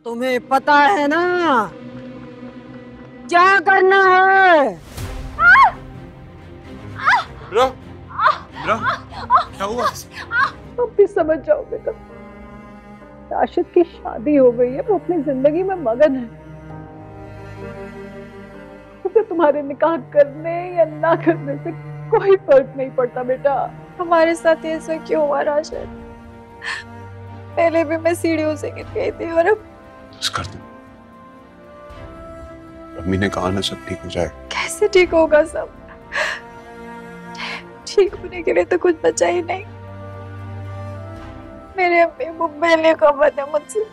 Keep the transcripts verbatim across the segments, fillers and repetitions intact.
तुम्हें पता है ना क्या करना है? मीरा, मीरा, क्या हुआ? अब भी समझ जाओ बेटा, राशिद की शादी हो गई है, वो अपनी जिंदगी में मगन है। उसे तुम्हारे निकाह करने या ना करने से कोई फर्क नहीं पड़ता बेटा। हमारे साथ ऐसा क्यों हुआ राशिद? पहले भी मैं सीढ़ियों से गिर गई थी और अब कर दो। अम्मी ने कहा ना सब ठीक हो जाए। कैसे ठीक होगा सब? ठीक होने के लिए तो कुछ बचा ही नहीं। मेरे अम्मी मुंबई ले खबर है मुझसे,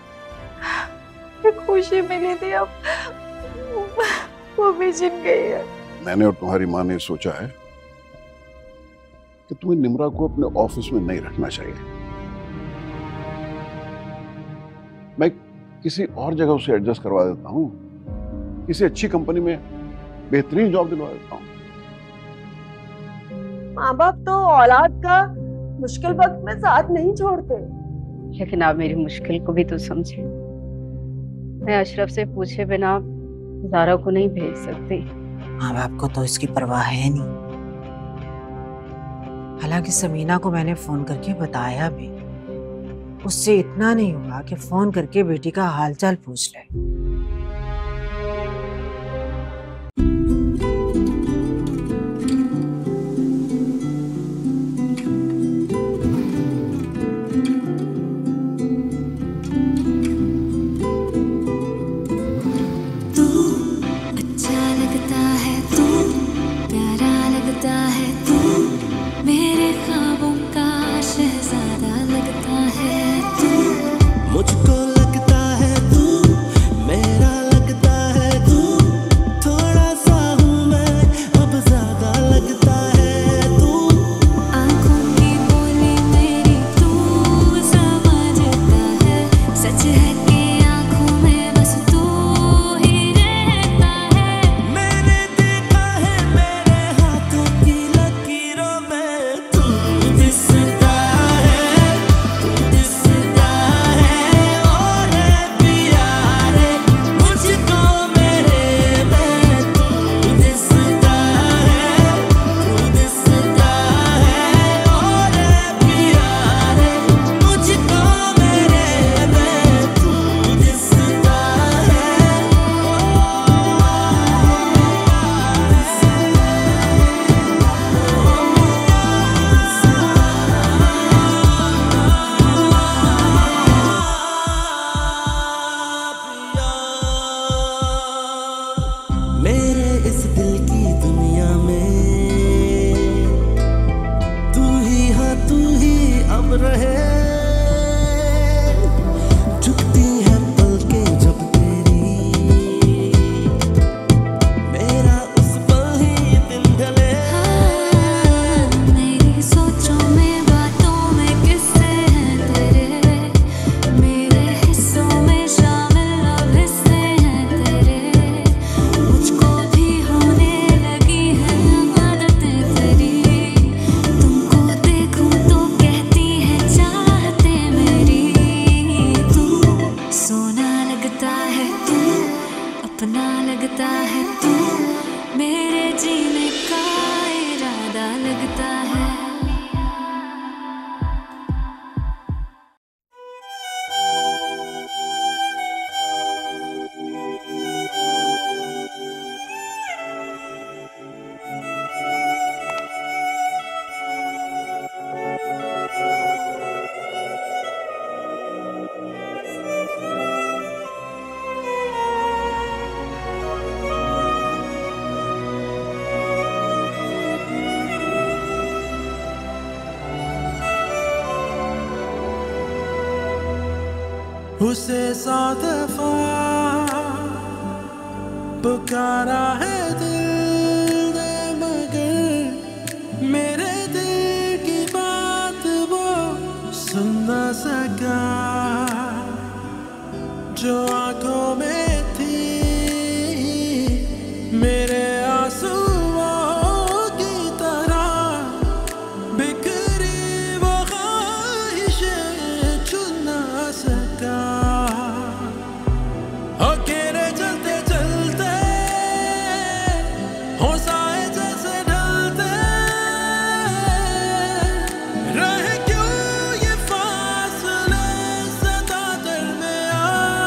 खुशी मिली थी, अब वो भी जिन गई है। मैंने और तुम्हारी माँ ने सोचा है कि तुम्हें निम्रा को अपने ऑफिस में नहीं रखना चाहिए। मैं किसी और जगह उसे एडजस्ट करवा देता हूँ, किसी अच्छी कंपनी में बेहतरीन जॉब दिलवा देता हूँ। माँ बाप तो औलाद का मुश्किल वक्त में साथ नहीं छोड़ते। लेकिन आप मेरी मुश्किल को भी तो समझे। मैं अशरफ से पूछे बिना ज़ारा को नहीं भेज सकती। माँ बाप को तो इसकी परवाह है नहीं। हालांकि समीना को मैंने फोन करके बताया भी, उससे इतना नहीं हुआ कि फोन करके बेटी का हालचाल पूछ ले। उसे सौ दफा पुकारा है दिल ने, मगर मेरे दिल की बात वो सुन न सका। जो आंखों में थी मेरे आंसुओं की तरह बिखरी वो ख्वाहिशें छू न सका। हो साए जैसे ढलते रहे क्यों ये फासले सदा दरमियां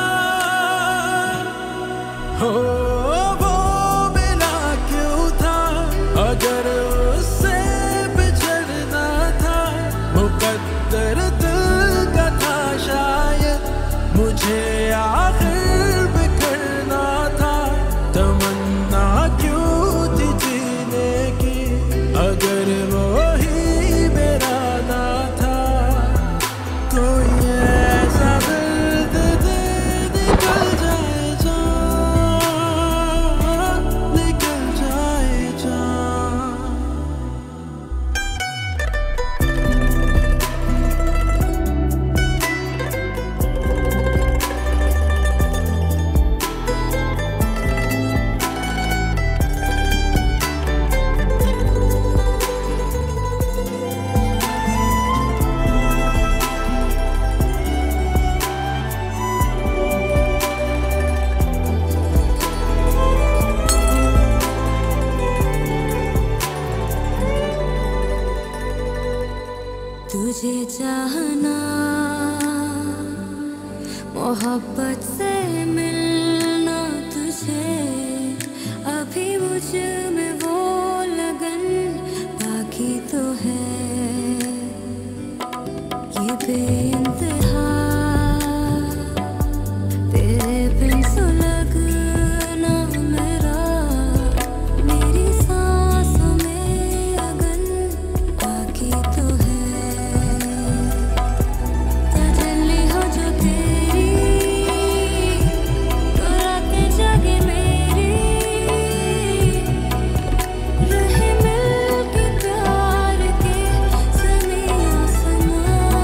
हो वो मिला क्यों था अगर उससे बिछड़ना था मुकद्दर दिल का था शायद मुझे आखिर बिखरना था तमन्ना क्यों थी जीने की अगर वो ही मेरा ना था कोई ऐसा दर्द दे निकल जाए जान निकल जाए जान तुझे चाहना मोहब्बत से मिलना तुझे अभी मुझ में वो लगन बाकी तो है ये बेइंतहा तेरे बिन सुलगना मेरा मेरी सांसों में अगन बाकी तो है तजल्ली हो जो तेरी तो रातें जागे मेरी रहे मिल के प्यार के सने आसमां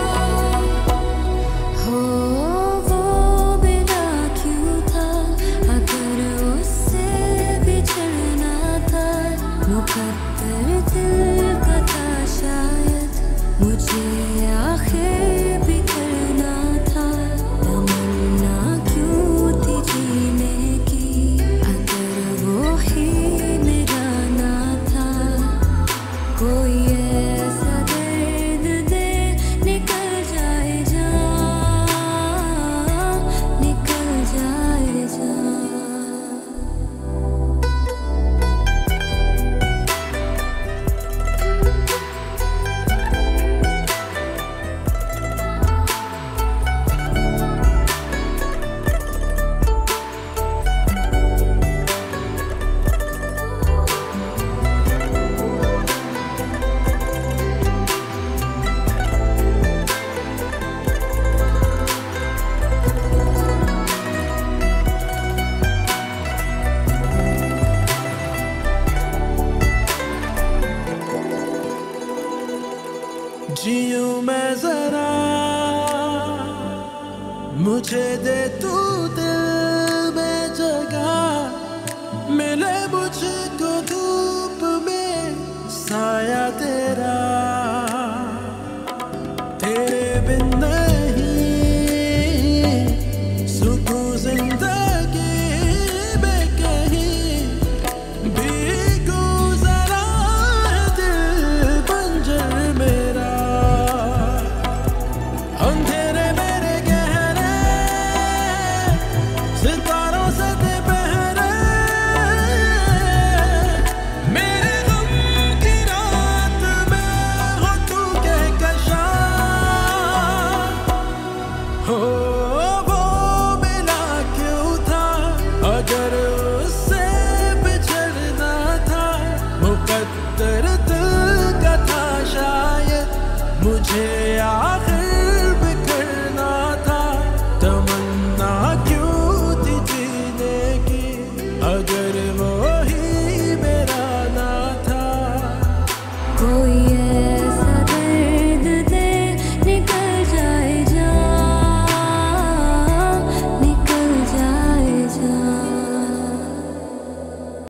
हो वो बिना क्यों था अगर उससे बिछड़ना था मुकद्दर दिल का था शायद मुझे आखिर बिखरना था तमन्ना क्यों थी जीने की अगर वो ही मेरा ना था कोई ऐसा दर्द दे निकल जाए जान निकल जाए जान जीऊं मैं जरा मुझे दे तू दिल में जगह मिले मुझको धूप में साया तेरा तेरे बिन नहीं सुकून जिंदगी में कहीं भी गुज़रा है दिल बंजर मेरा अंधेरे मेरे गहरे सितारों से दे पहरे मेरे गम की रात में हो तू कहकशा हो वो मिला क्यों था अगर उससे बिछड़ना था मुकद्दर दिल का था शायद मुझे आखिर